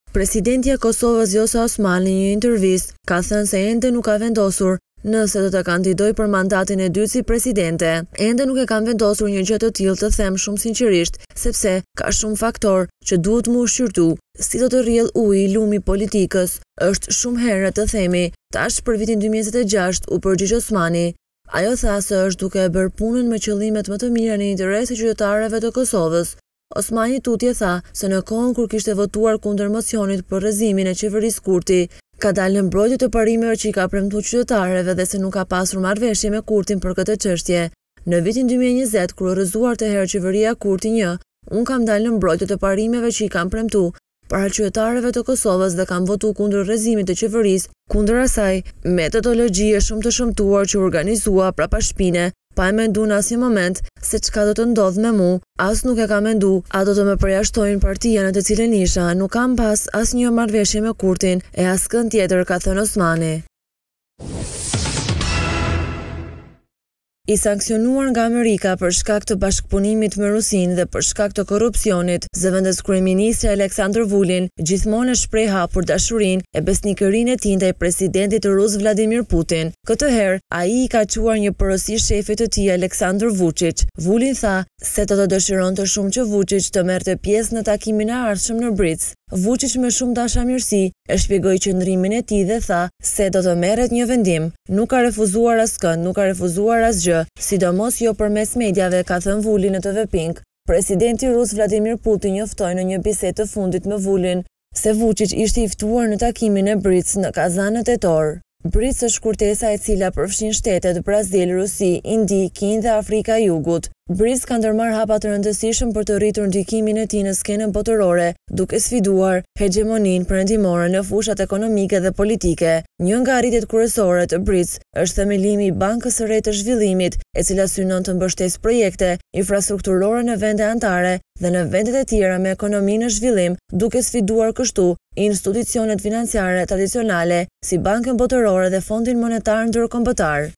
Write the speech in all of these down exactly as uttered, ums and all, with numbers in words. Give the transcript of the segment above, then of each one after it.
Presidentja e Kosovës Vjosa Osmani në një intervistë ka thënë se ende nuk ka vendosur nëse do të kandidojë për mandatin e dytë si presidente. Ende nuk e kam vendosur një gjë të tillë, të them shumë sinqerisht, sepse ka shumë faktor që duhet më ushqyrtu. Si do të rrjedh uji i lumi politikës, është shumë herë të themi. Tash për vitin dy mijë e njëzet e gjashtë u përgjigj Osmani. Ajo tha se është duke e bërë punën me qëllimet më të mira në interes të qytetarëve të Kosovës. Osmani tutje tha se në kohën kur kishte votuar kundër mocionit për rrëzimin e qeverisë Kurti, ka dalë në mbrojtje të parimeve që i ka premtuar qytetarëve dhe se nuk ka pasur marrëveshje me Kurtin për këtë çështje. Në vitin dy mijë e njëzet, kur u rrëzuar të herë qeveria Kurti një, unë kam dalë në mbrojtje të parimeve që i kam premtuar para qytetarëve të Kosovës dhe kam votuar kundër rrëzimit të qeverisë, kundër asaj metodologjie shumë të shëmtuar që organizua prapa shpine, pa e mendu në asnjë moment se çka do të ndodh me mu, as nuk e kam mendu, a do të më përjashtojnë partia në të cilën isha, nuk kam pas asnjë marrëveshje me Kurtin e askën tjetër, ka thënë Osmani. I sankcionuar nga Amerika për shkak të bashkëpunimit me Rusinë dhe për shkak të korrupsionit, zëvendës kryeministri Aleksandar Vulin gjithmonë e shpreh hapur dashurinë e besnikërinë e tij ndaj presidentit rus Vladimir Putin. Këtë herë, ai i ka quar një porosi shefit të tij Aleksandar Vučić. Vulin tha se do të dëshironte shumë që Vučić të merrte pjesë në takimin e ardhshëm në Bric. Vučić me shumë dashamirësi e shpjegoi qëndrimin e tij dhe tha se do të merret një vendim. Nuk ka refuzuar askënd, nuk ka refuzuar asgjë, sidomos jo përmes medjave, ka thënë Vulin në T V Pink. Presidenti rus Vladimir Putin njoftoi në një bisedë të fundit me Vulin se Vučić ishte i ftuar në takimin e Bric në Kazan në tetor. Bric është kurtesa e cila përfshin shtetet Brazil, Rusi, Indi, Kinë dhe Afrika e Jugut. Bric ka ndërmarrë hapa të rëndësishëm për të rritur ndikimin e tij në skenën botërore, duke sfiduar hegemoninë perëndimore në fushat ekonomike dhe politike. Një nga arritjet kryesore të Bric është themelimi i Bankës së Re të Zhvillimit, e cila synon të mbështesë projekte infrastrukturore në vende anëtare dhe në vendet e tjera me ekonomi në zhvillim, duke sfiduar kështu institucionet financiare tradicionale si Bankën Botërore dhe Fondin Monetar Ndërkombëtar.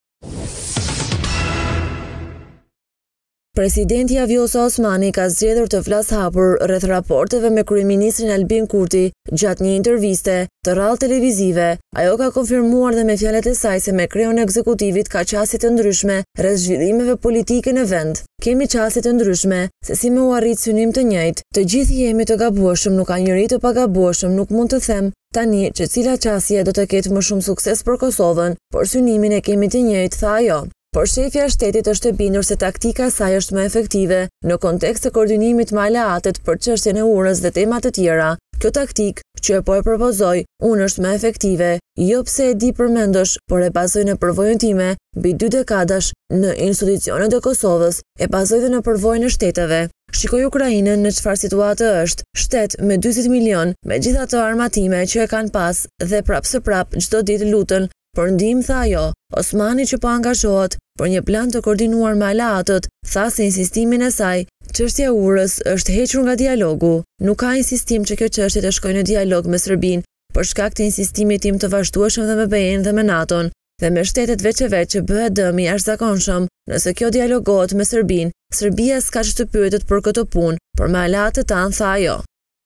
Presidentja Vjosa Osmani ka zgjedhur të flasë hapur rreth raporteve me kryeministrin Albin Kurti gjatë një interviste të rrallë televizive. Ajo ka konfirmuar dhe me fjalët e saj se me kreun e ekzekutivit ka qasje të ndryshme rreth zhvillimeve politike në vend. Kemi qasje të ndryshme se si me u arrit synim të njëjtë. Të gjithë jemi të gabueshëm, nuk ka njëri të pagabueshëm, nuk mund të them tani që cila qasje do të ketë më shumë sukses për Kosovën, por synimin e kemi të njëjtë, tha ajo. Por shefja e shtetit është e bindur se taktika e saj është më efektive në kontekst të koordinimit me aleatët për çështjen e urës dhe tema të tjera. Kjo taktik që e po e propozoj unë është më efektive, jo pse e di përmendosh, por e bazoj në përvojën time mbi dy dekadash në institucionet e Kosovës, e bazoj dhe në përvojën e shteteve. Shikoj Ukrainën në çfarë situate është, shtet me dyzet milion, me gjitha ato armatime që e kanë pas dhe prap së prap çdo ditë lutën për ndihmë, tha ajo. Osmani që po angazhohet për një plan të koordinuar me aleatët, tha se insistimin e saj, çështja e urës është hequr nga dialogu. Nuk ka insistim që kjo çështje të shkojë në dialog me Serbinë, për shkak të insistimit tim të vazhdueshëm dhe me B E-n dhe me NATO-n dhe me shtetet veç e veç që bëhet dëm i jashtëzakonshëm. Nëse kjo dialogohet me Serbinë, Serbia s'ka që të pyetet për këtë punë, por me aleatët tanë, tha ajo.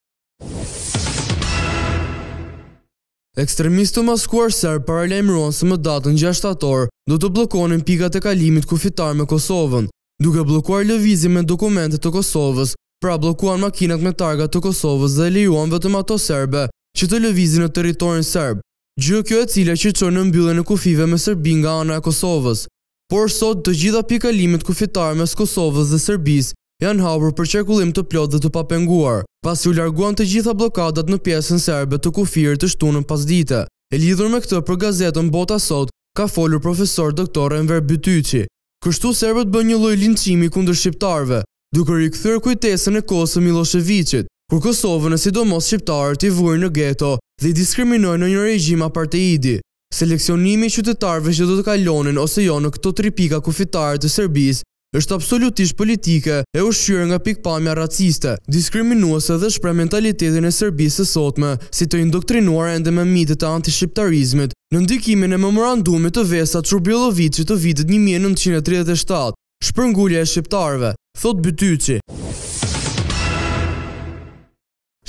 Ekstremistë maskuar serb paralajmëruan se më datën gjashtë shtator do të bllokonin pikat e kalimit kufitar me Kosovën, duke bllokuar lëvizjen me dokumente të Kosovës, pra bllokuan makinat me targa të Kosovës dhe lejuan vetëm ato serbe që të lëvizin në territorin serb. Gjë kjo e cila shqetëson në mbylljen e kufive me Serbinë nga ana e Kosovës. Por sot të gjitha pikët kalimit kufitar mes Kosovës dhe Serbisë janë hapur për qarkullim të plotë dhe të papenguar, pasi u larguan të gjitha blokadat në pjesën serbe të kufirit të shtunën pasdite. E lidhur me këtë, për gazetën Bota Sot ka folur profesor doktor Enver Bytyqi. Kështu serbët bën një lloj linçimi kundër shqiptarëve, duke rikthyer kujtesën e kohës së Miloševićit, kur Kosovën e sidomos shqiptarët i vuajnë në geto dhe i diskriminojnë në një regjim apartheidi. Seleksionimi i qytetarëve që do të kalonin ose jo në këto tri pika kufitare të Serbisë është absolutisht politike e ushqyer nga pikpamja raciste, diskriminuese dhe shpreh mentalitetin e Serbisë së sotme si të indoktrinuar ende me mitet e antishqiptarizmit në ndikimin e memorandumit të Vesat Çubrjelloviçit të vitit një mijë e nëntëqind e tridhjetë e shtatë, shpërngulja e shqiptarëve, thot Bytyqi.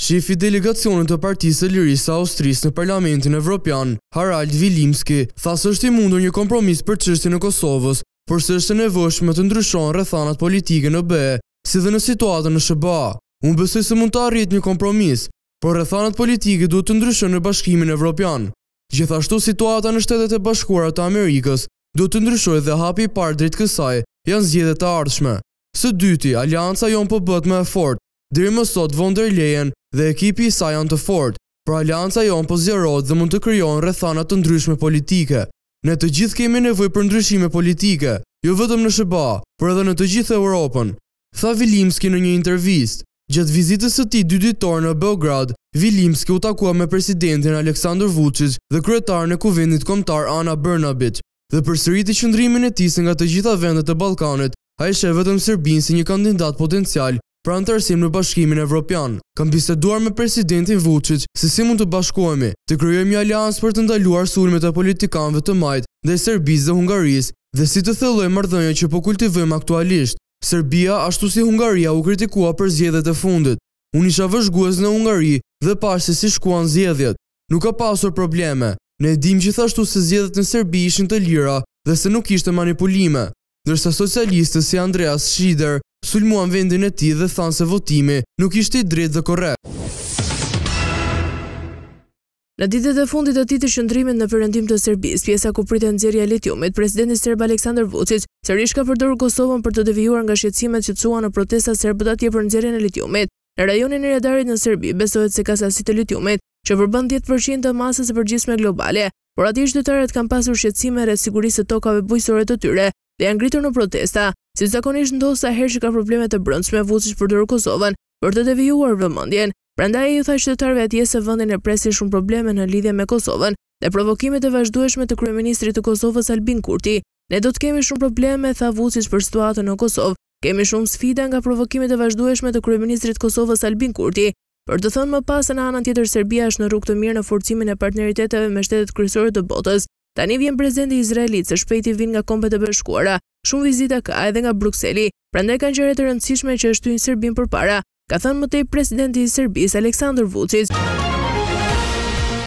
Shefi i delegacionit të Partisë së Lirisë së Austrisë në Parlamentin Evropian, Harald Wilimski, tha se është i mundur një kompromis për çështjen e Kosovës, por se është e nevojshme të ndryshojnë rrethanat politike në B E, si dhe në situatën në S B A. Unë besoj se mund të arrihet një kompromis, por rrethanat politike duhet të ndryshojnë në Bashkimin Evropian. Gjithashtu situata në Shtetet e Bashkuara të Amerikës duhet të ndryshojë dhe hapi i parë drejt kësaj janë zgjedhjet e ardhshme. Së dyti, alianca jon po bëhet më e fortë. Deri më sot von der Leyen dhe ekipi i saj janë të fortë, por alianca jon po zgjerohet dhe mund të krijojnë rrethana të ndryshme politike. Ne të gjithë kemi nevojë për ndryshime politike, jo vetëm në S B A, por edhe në të gjithë Europën, tha Wilimski në një intervistë. Gjatë vizitës së tij dy ditore në Beograd, Wilimski u takua me presidentin Aleksandar Vučić dhe kryetaren e Kuvendit Kombëtar Ana Brnabić, dhe përsëriti qëndrimin e tij se nga të gjitha vendet e Ballkanit, ai sheh vetëm Serbinë si një kandidat potencial për anëtarësim në Bashkimin Evropian. Kam biseduar me presidentin Vučić se si mund të bashkohemi, të krijojmë një aleancë për të ndaluar sulmet e politikanëve të majt ndaj Serbisë dhe Hungarisë, dhe si të thellojmë marrëdhëniet që po kultivojmë aktualisht. Serbia ashtu si Hungaria u kritikua për zgjedhjet e fundit. Unë isha vëzhgues në Hungari dhe pash se si shkuan zgjedhjet. Nuk ka pasur probleme. Ne dim gjithashtu se zgjedhjet në Serbi ishin të lira dhe se nuk ishte manipulime, ndërsa socialistët si Andreas Schieder sulmuan vendin e tij dhe thanë se votimi nuk ishte i drejtë dhe korrekt. Në ditët e fundit të tij të qëndrimit në perëndim të Serbisë, pjesa ku pritet nxjerrja e litiumit, presidenti serb Aleksandar Vučić sërish ka përdorur Kosovën për të devijuar nga shqetësimet që çuan në protestat serbët atje për nxjerrjen e litiumit. Në rajonin e Redarit në Serbi besohet se ka sasi të litiumit që përban dhjetë përqind të masës së përgjithshme globale, por atje qytetarët kanë pasur shqetësime rreth sigurisë së tokave bujqësore të tyre dhe janë ngritur në protesta. Si zakonisht ndodh sa herë që ka probleme të brendshme, Vučić përdor Kosovën për të devijuar vëmendjen. Prandaj ai u tha qytetarëve atje se vendin e presin shumë probleme në lidhje me Kosovën dhe provokimet e vazhdueshme të kryeministrit të Kosovës Albin Kurti. Ne do të kemi shumë probleme, tha Vučić për situatën në Kosovë. Kemi shumë sfida nga provokimet e vazhdueshme të kryeministrit të Kosovës Albin Kurti. Për të thënë më pas, në anën tjetër Serbia është në rrugë të mirë në forcimin e partneriteteve me shtetet kryesore të botës. Tani vjen prezidenti izraelit, se shpejti vin nga Kombet e Bashkuara. Shumë vizita ka edhe nga Brukseli, prandaj kanë gjëra të rëndësishme që shtyjnë Serbinë përpara, ka thënë më tej presidenti i Serbisë Aleksandar Vučić.